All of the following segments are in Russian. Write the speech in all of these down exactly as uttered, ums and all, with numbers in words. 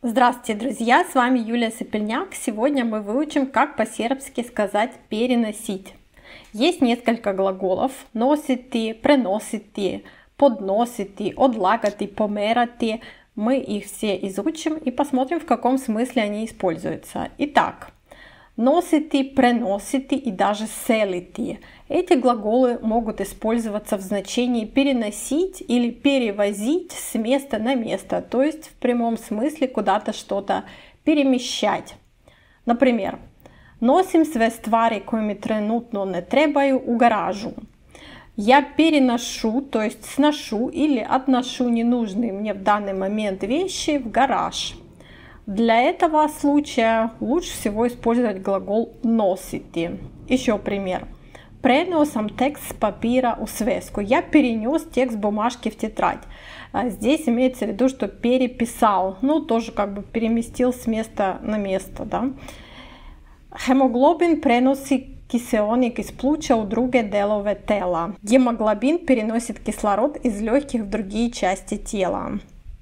Здравствуйте, друзья! С вами Юлия Сапельняк. Сегодня мы выучим, как по-сербски сказать «переносить». Есть несколько глаголов: носити, преносити, подносити, odlagati, померати. Мы их все изучим и посмотрим, в каком смысле они используются. Итак, носити, преносити и даже селити. Эти глаголы могут использоваться в значении переносить или перевозить с места на место, то есть в прямом смысле куда-то что-то перемещать. Например, носим sve stvari koje mi trenutno ne trebaju u garažu. Я переношу, то есть сношу или отношу ненужные мне в данный момент вещи в гараж. Для этого случая лучше всего использовать глагол носити. Еще пример. Пренio sam tekst s papira u svesku. Я перенес текст бумажки в тетрадь. Здесь имеется в виду, что переписал. Ну, тоже как бы переместил с места на место. Да? Hemoglobin prenosi киселник из плуча у друге делове тела. Гемоглобин переносит кислород из легких в другие части тела.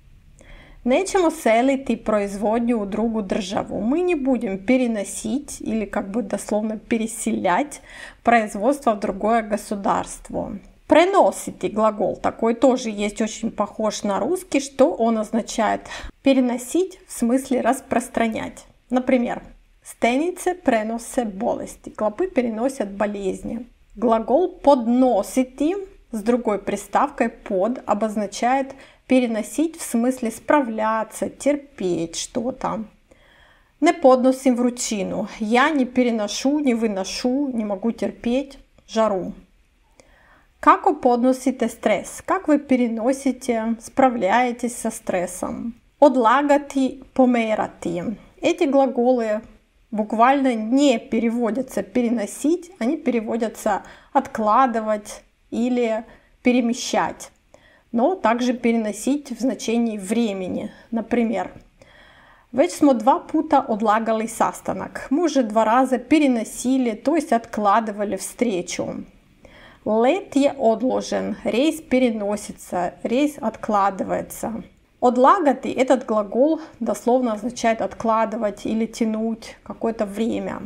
Nećemo seliti производню у другу državu. Мы не будем переносить или как бы дословно переселять производство в другое государство. Преносити глагол такой тоже есть, очень похож на русский, что он означает переносить в смысле распространять. Например, стениce prenose bolesti. Клопы переносят болезни. Глагол подносити с другой приставкой под обозначает переносить в смысле справляться, терпеть что-то. Не подносим вручину. Я не переношу, не выношу, не могу терпеть жару. Како подносите стресс? Как вы переносите, справляетесь со стрессом? Odlagati, померати. Эти глаголы буквально не переводятся переносить, они переводятся откладывать или перемещать. Но также переносить в значении времени. Например, već smo dva puta odlagali sastanak. Мы уже два раза переносили, то есть откладывали встречу. Let je odložen. Рейс переносится, рейс откладывается. Odlagati, этот глагол дословно означает откладывать или тянуть какое-то время.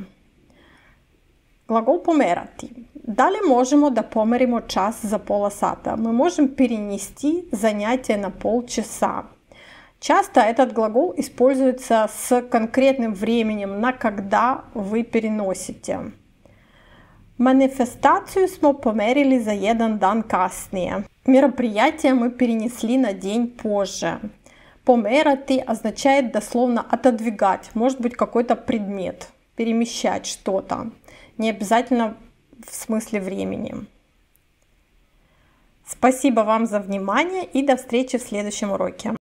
Глагол померати. Далее можемо да померимо час за пола сата. Мы можем перенести занятие на полчаса. Часто этот глагол используется с конкретным временем, на когда вы переносите. Манифестацию smo померили за jedan дан kasnije. Мероприятие мы перенесли на день позже. Померати означает дословно отодвигать, может быть какой-то предмет, перемещать что-то. Не обязательно в смысле времени. Спасибо вам за внимание и до встречи в следующем уроке.